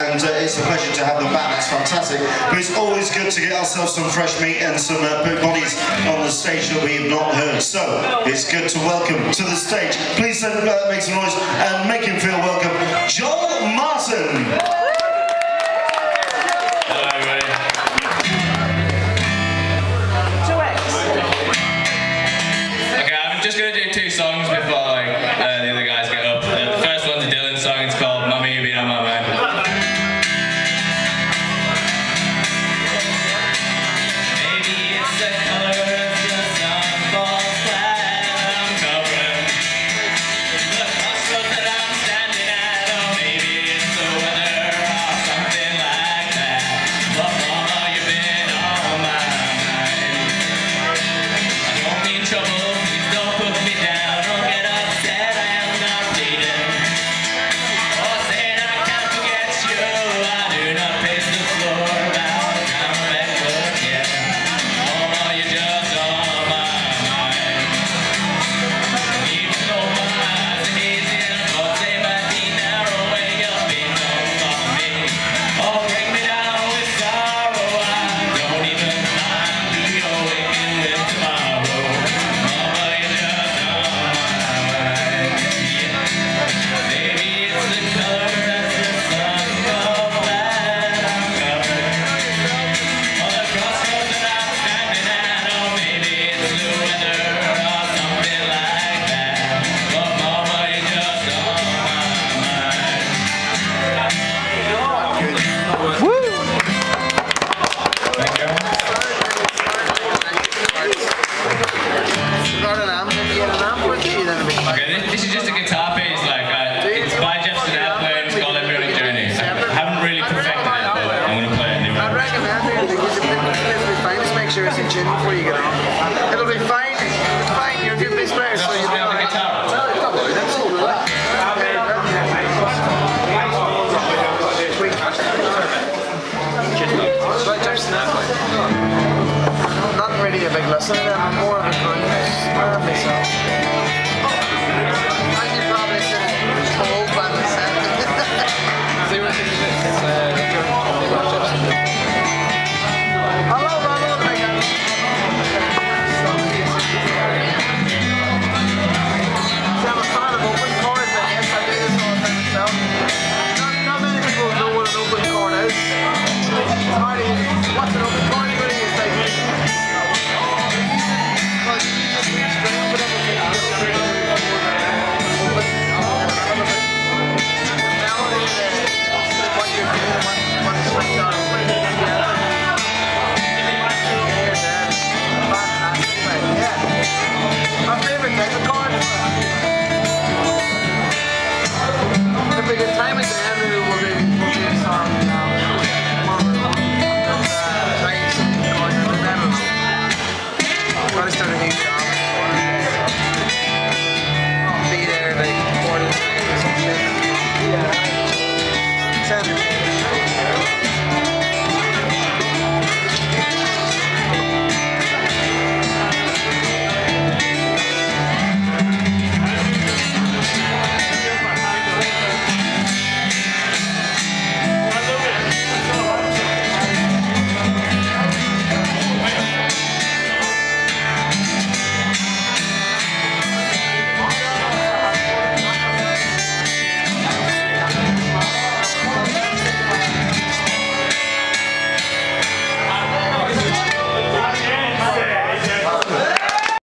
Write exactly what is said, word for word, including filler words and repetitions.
And uh, it's a pleasure to have them back, that's fantastic. But it's always good to get ourselves some fresh meat and some uh, big bodies on the stage that we have not heard. So, it's good to welcome to the stage. Please uh, make some noise and make him feel welcome, John Martin! Hello everybody. Okay, I'm just going to do two songs before like, uh, the other guys get up. Uh, the first one's a Dylan song, it's called Mummy, You've Been On My Mind. Okay, this, this is just a guitar piece, like, uh, it's by Jefferson Airplane, it's called Every Journey. I haven't really perfected it, but I'm going to play it anyway. I'd recommend it, it'll be fine, just make sure it's in tune before you get on. It'll be fine, it'll be fine, you're a good bass player, so you know the guitar. Jefferson Airplane. Not really a big listener, I'm more of a grunge man myself.